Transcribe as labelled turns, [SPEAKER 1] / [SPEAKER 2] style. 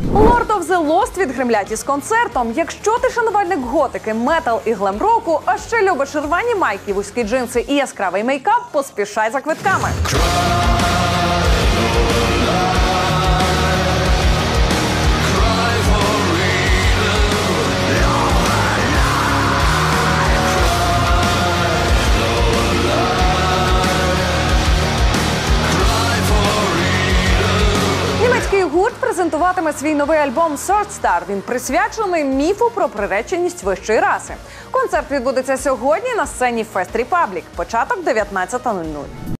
[SPEAKER 1] Lord of the Lost відгремлять із концертом. Якщо ти шанувальник готики, метал і глем-року, а ще любиш рвані майки, вузькі джинси і яскравий мейкап, поспішай за квитками. Німецький гурт презентуватиме свій новий альбом «Sword Star». Він присвячений міфу про приреченість вищої раси. Концерт відбудеться сьогодні на сцені Fest Republic. Початок 19:00.